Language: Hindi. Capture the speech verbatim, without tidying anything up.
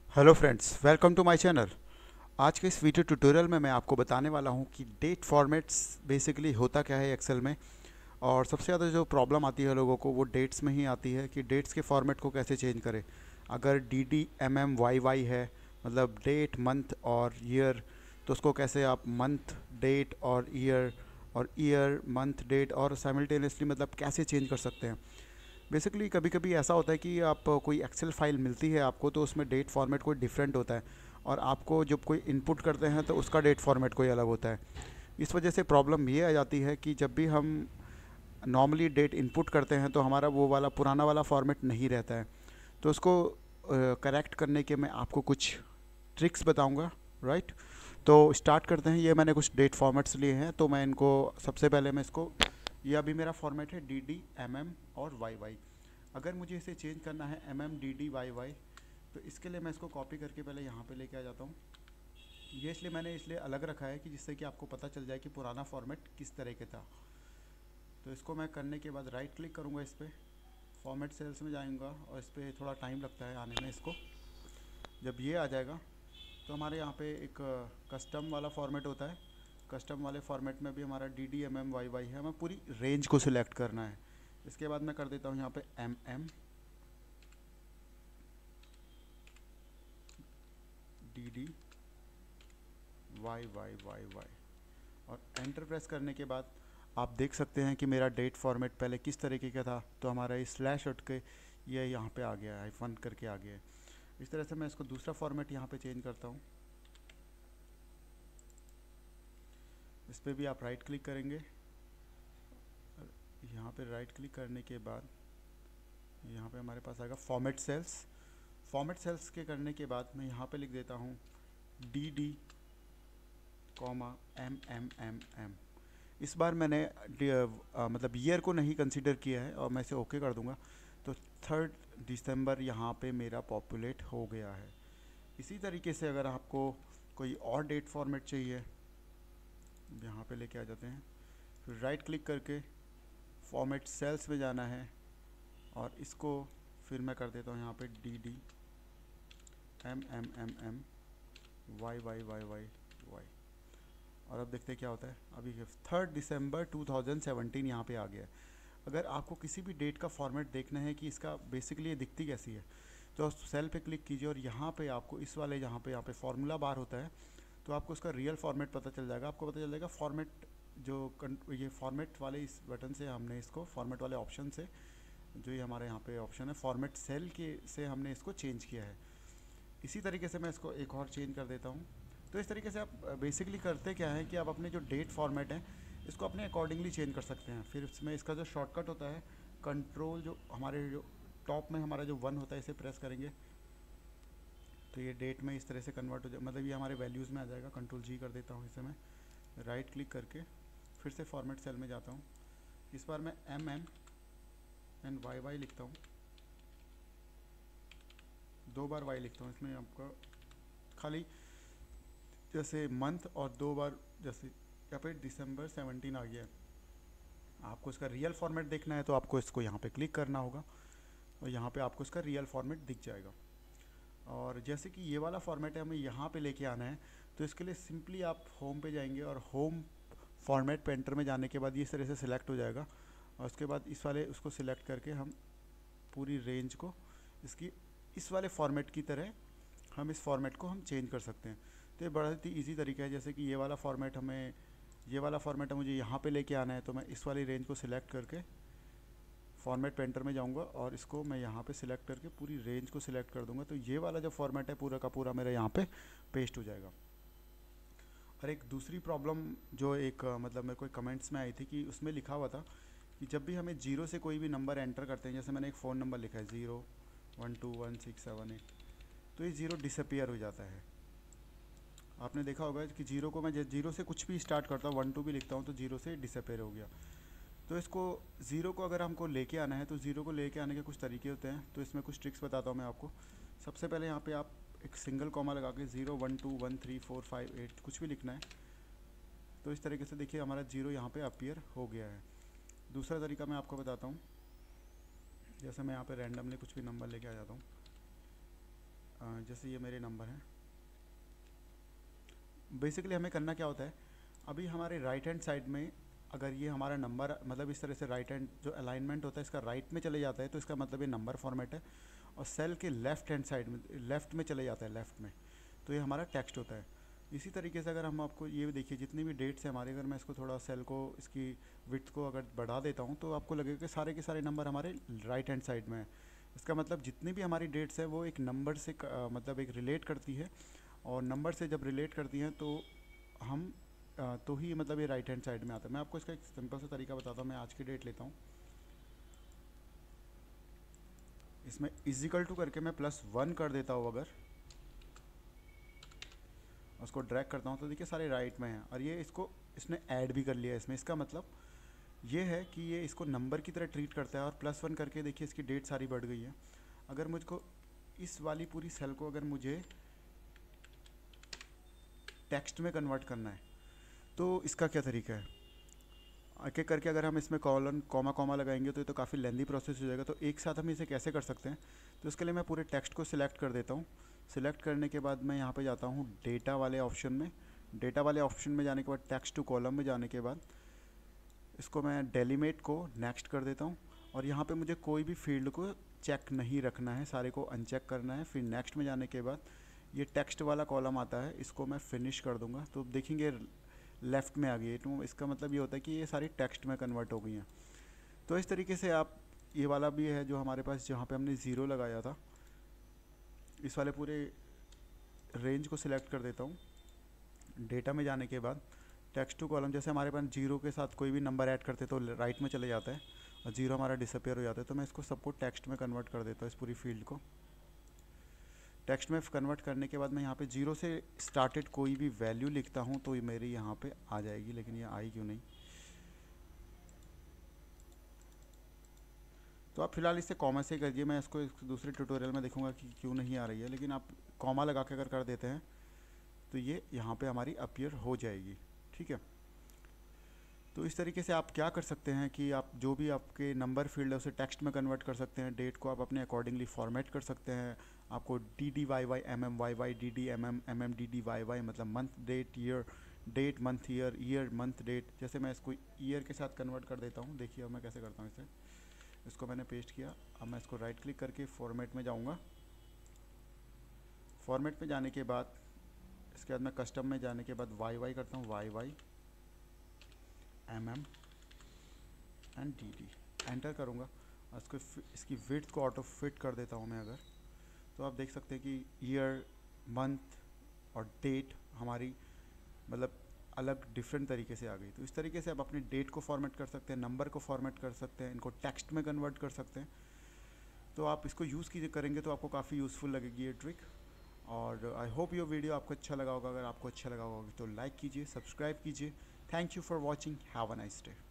Hello friends, welcome to my channel. आज के इस वीडियो ट्यूटोरियल में मैं आपको बताने वाला हूं कि डेट फॉर्मेट्स बेसिकली होता क्या है एक्सेल में। और सबसे ज़्यादा जो प्रॉब्लम आती है लोगों को वो डेट्स में ही आती है कि डेट्स के फॉर्मेट को कैसे चेंज करें। अगर D D M M Y Y है, मतलब डेट मंथ और ईयर, तो उसको कैसे आप मंथ डेट और ईयर और ईयर मंथ डेट और साइमल्टेनियसली मतलब कैसे चेंज कर सकते हैं। बेसिकली कभी कभी ऐसा होता है कि आप कोई एक्सेल फाइल मिलती है आपको, तो उसमें डेट फॉर्मेट कोई डिफरेंट होता है और आपको जब कोई इनपुट करते हैं तो उसका डेट फॉर्मेट कोई अलग होता है। इस वजह से प्रॉब्लम ये आ जाती है कि जब भी हम नॉर्मली डेट इनपुट करते हैं तो हमारा वो वाला पुराना वाला फॉर्मेट नहीं रहता है। तो उसको करेक्ट करने के मैं आपको कुछ ट्रिक्स बताऊंगा, राइट। तो स्टार्ट करते हैं। ये मैंने कुछ डेट फॉर्मेट्स लिए हैं, तो मैं इनको सबसे पहले मैं इसको, ये अभी मेरा फॉर्मेट है डी डी एम एम और वाई वाई। अगर मुझे इसे चेंज करना है M M D D Y Y, तो इसके लिए मैं इसको कॉपी करके पहले यहाँ पे लेके आ जाता हूँ। ये इसलिए मैंने इसलिए अलग रखा है कि जिससे कि आपको पता चल जाए कि पुराना फॉर्मेट किस तरह के था। तो इसको मैं करने के बाद राइट क्लिक करूँगा इस पर, फॉर्मेट सेल्स में जाऊँगा और इस पर थोड़ा टाइम लगता है आने में। इसको जब ये आ जाएगा तो हमारे यहाँ पे एक कस्टम वाला फॉर्मेट होता है। कस्टम वाले फॉर्मेट में भी हमारा D D M M Y Y है, हमें पूरी रेंज को सिलेक्ट करना है। इसके बाद मैं कर देता हूँ यहाँ पे M M D D Y Y Y Y और एंटर प्रेस करने के बाद आप देख सकते हैं कि मेरा डेट फॉर्मेट पहले किस तरीके का था। तो हमारा ये स्लैश हट के ये यहाँ पे आ गया है, हाइफन करके आ गया है। इस तरह से मैं इसको दूसरा फॉर्मेट यहाँ पे चेंज करता हूँ। इस पर भी आप राइट क्लिक करेंगे। यहाँ पे राइट क्लिक करने के बाद यहाँ पे हमारे पास आएगा फॉर्मेट सेल्स। फॉर्मेट सेल्स के करने के बाद मैं यहाँ पे लिख देता हूँ D D comma M M M M. इस बार मैंने आ, मतलब ईयर को नहीं कंसीडर किया है और मैं इसे ओके कर दूंगा। तो थर्ड दिसंबर यहाँ पे मेरा पॉपुलेट हो गया है। इसी तरीके से अगर आपको कोई और डेट फॉर्मेट चाहिए, यहाँ पे लेके आ जाते हैं। फिर राइट क्लिक करके फॉर्मेट सेल्स में जाना है और इसको फिर मैं कर देता हूँ यहाँ पे D D M M M M Y Y Y Y Y. और अब देखते हैं क्या होता है। अभी third December two thousand seventeen यहाँ पे आ गया है। अगर आपको किसी भी डेट का फॉर्मेट देखना है कि इसका बेसिकली ये दिखती कैसी है, तो सेल पे क्लिक कीजिए और यहाँ पे आपको इस वाले यहाँ पे यहाँ पे फार्मूला बार होता है, तो आपको उसका रियल फॉर्मेट पता चल जाएगा। आपको पता चल जाएगा फॉर्मेट जो ये फॉर्मेट वाले इस बटन से हमने इसको फॉर्मेट वाले ऑप्शन से, जो ये हमारे यहाँ पे ऑप्शन है फॉर्मेट सेल के, से हमने इसको चेंज किया है। इसी तरीके से मैं इसको एक और चेंज कर देता हूँ। तो इस तरीके से आप बेसिकली करते क्या है कि आप अपने जो डेट फॉर्मेट है इसको अपने अकॉर्डिंगली चेंज कर सकते हैं। फिर इसमें इसका जो शॉर्टकट होता है कंट्रोल, जो हमारे जो टॉप में हमारा जो वन होता है इसे प्रेस करेंगे तो ये डेट में इस तरह से कन्वर्ट हो जाए, मतलब ये हमारे वैल्यूज़ में आ जाएगा। कंट्रोल जी कर देता हूँ इसे मैं, राइट क्लिक करके फिर से फॉर्मेट सेल में जाता हूँ। इस बार मैं M M and Y Y लिखता हूँ, दो बार वाई लिखता हूँ इसमें आपका खाली जैसे मंथ, और दो बार जैसे यहाँ पे दिसंबर सेवनटीन आ गया है। आपको इसका रियल फॉर्मेट देखना है तो आपको इसको यहाँ पे क्लिक करना होगा और यहाँ पे आपको इसका रियल फॉर्मेट दिख जाएगा। और जैसे कि ये वाला फॉर्मेट है हमें यहाँ पे लेके आना है, तो इसके लिए सिंपली आप होम पे जाएंगे और होम फॉर्मेट पेंटर में जाने के बाद ये इस तरह से सिलेक्ट हो जाएगा। और उसके बाद इस वाले उसको सिलेक्ट करके हम पूरी रेंज को इसकी इस वाले फॉर्मेट की तरह हम इस फॉर्मेट को हम चेंज कर सकते हैं। तो ये बड़ा ही ईजी तरीका है। जैसे कि ये वाला फॉर्मेट हमें ये वाला फॉर्मेट है मुझे यहाँ पे लेके आना है, तो मैं इस वाली रेंज को सिलेक्ट करके फॉर्मेट पेंटर में जाऊँगा और इसको मैं यहाँ पे सिलेक्ट करके पूरी रेंज को सिलेक्ट कर दूँगा। तो ये वाला जो फॉर्मेट है पूरा का पूरा मेरा यहाँ पे पेस्ट हो जाएगा। और एक दूसरी प्रॉब्लम जो एक मतलब मेरे को कमेंट्स में आई थी कि उसमें लिखा हुआ था कि जब भी हमें जीरो से कोई भी नंबर एंटर करते हैं, जैसे मैंने एक फ़ोन नंबर लिखा है zero one two one six seven eight, तो ये ज़ीरो डिसअपियर हो जाता है। आपने देखा होगा कि जीरो को मैं जीरो से कुछ भी स्टार्ट करता हूँ, वन टू भी लिखता हूँ तो जीरो से डिसअपेयर हो गया। तो इसको ज़ीरो को अगर हमको लेके आना है तो ज़ीरो को लेके आने के कुछ तरीके होते हैं। तो इसमें कुछ ट्रिक्स बताता हूँ मैं आपको। सबसे पहले यहाँ पे आप एक सिंगल कॉमा लगा के zero one two one three four five eight कुछ भी लिखना है। तो इस तरीके से देखिए हमारा जीरो यहाँ पे अपीयर हो गया है। दूसरा तरीका मैं आपको बताता हूँ। जैसे मैं यहाँ पे रैंडमली कुछ भी नंबर लेके आ जाता हूँ, जैसे ये मेरे नंबर हैं। बेसिकली हमें करना क्या होता है, अभी हमारे राइट हैंड साइड में अगर ये हमारा नंबर मतलब इस तरह से राइट हैंड जो अलाइनमेंट होता है इसका राइट में चले जाता है तो इसका मतलब ये नंबर फॉर्मेट है, और सेल के लेफ़्ट हैंड साइड में लेफ़्ट में चले जाता है लेफ़्ट में, तो ये हमारा टेक्स्ट होता है। इसी तरीके से अगर हम आपको ये देखिए जितनी भी डेट्स हैं हमारे, अगर मैं इसको थोड़ा सेल को इसकी विड्थ को अगर बढ़ा देता हूँ तो आपको लगेगा कि सारे के सारे नंबर हमारे राइट हैंड साइड में है। इसका मतलब जितनी भी हमारी डेट्स है वो एक नंबर से आ, मतलब एक रिलेट करती है, और नंबर से जब रिलेट करती हैं तो हम आ, तो ही मतलब ये राइट हैंड साइड में आता है। मैं आपको इसका एक सिंपल सा तरीका बताता हूँ। मैं आज की डेट लेता हूँ, इसमें इजिकल टू करके मैं प्लस वन कर देता हूँ, अगर उसको ड्रैग करता हूँ तो देखिए सारे राइट में हैं, और ये इसको इसने ऐड भी कर लिया है इसमें। इसका मतलब ये है कि ये इसको नंबर की तरह ट्रीट करता है, और प्लस वन करके देखिए इसकी डेट सारी बढ़ गई है। अगर मुझको इस वाली पूरी सेल को अगर मुझे टेक्स्ट में कन्वर्ट करना है तो इसका क्या तरीका है, एक एक करके अगर हम इसमें कॉलन कॉमा कॉमा लगाएंगे तो ये तो काफ़ी लेंदी प्रोसेस हो जाएगा। तो एक साथ हम इसे कैसे कर सकते हैं, तो इसके लिए मैं पूरे टेक्स्ट को सिलेक्ट कर देता हूँ। सिलेक्ट करने के बाद मैं यहाँ पे जाता हूँ डेटा वाले ऑप्शन में। डेटा वाले ऑप्शन में जाने के बाद टेक्स्ट टू कॉलम में जाने के बाद इसको मैं डेलीमेट को नेक्स्ट कर देता हूँ, और यहाँ पे मुझे कोई भी फील्ड को चेक नहीं रखना है, सारे को अनचेक करना है। फिर नेक्स्ट में जाने के बाद ये टेक्स्ट वाला कॉलम आता है, इसको मैं फिनिश कर दूँगा तो देखेंगे लेफ़्ट में आ गई है। तो इसका मतलब ये होता है कि ये सारी टेक्स्ट में कन्वर्ट हो गई हैं। तो इस तरीके से आप ये वाला भी है जो हमारे पास जहाँ पे हमने ज़ीरो लगाया था, इस वाले पूरे रेंज को सिलेक्ट कर देता हूँ। डेटा में जाने के बाद टेक्स्ट टू कॉलम, जैसे हमारे पास जीरो के साथ कोई भी नंबर ऐड करते तो राइट में चले जाता है और जीरो हमारा डिसअपेयर हो जाता है, तो मैं इसको सबको टेक्स्ट में कन्वर्ट कर देता हूँ। इस पूरी फील्ड को टेक्स्ट में कन्वर्ट करने के बाद मैं यहाँ पे जीरो से स्टार्टेड कोई भी वैल्यू लिखता हूँ तो ये मेरी यहाँ पे आ जाएगी, लेकिन ये आई क्यों नहीं। तो आप फिलहाल इसे कॉमा से करिए, मैं इसको दूसरे ट्यूटोरियल में देखूंगा कि क्यों नहीं आ रही है, लेकिन आप कॉमा लगा के अगर कर देते हैं तो ये यहाँ पे हमारी अपीयर हो जाएगी। ठीक है, तो इस तरीके से आप क्या कर सकते हैं कि आप जो भी आपके नंबर फील्ड है उसे टेक्स्ट में कन्वर्ट कर सकते हैं। डेट को आप अपने अकॉर्डिंगली फॉर्मेट कर सकते हैं। आपको D D Y Y M M Y Y D D M M M M D D Y Y मतलब month date year, date month year, year month date. जैसे मैं इसको ईयर के साथ कन्वर्ट कर देता हूँ, देखिए अब मैं कैसे करता हूँ इसे। इसको मैंने पेस्ट किया, अब मैं इसको राइट क्लिक करके फॉर्मेट में जाऊँगा। फॉर्मेट में जाने के बाद इसके बाद मैं कस्टम में जाने के बाद वाई वाई करता हूँ, Y Y M M and D D enter करूँगा, और इसको इसकी विड्थ को ऑटो फिट कर देता हूँ मैं अगर, तो आप देख सकते हैं कि ईयर, मंथ और डेट हमारी मतलब अलग डिफरेंट तरीके से आ गई। तो इस तरीके से आप अपनी डेट को फॉर्मेट कर सकते हैं, नंबर को फॉर्मेट कर सकते हैं, इनको टेक्स्ट में कन्वर्ट कर सकते हैं। तो आप इसको यूज़ कीजिए करेंगे तो आपको काफ़ी यूज़फुल लगेगी ये ट्रिक। और आई होप ये वीडियो आपको अच्छा लगा होगा। अगर आपको अच्छा लगा होगा तो लाइक कीजिए, सब्सक्राइब कीजिए। Thank you for watching, have a nice day.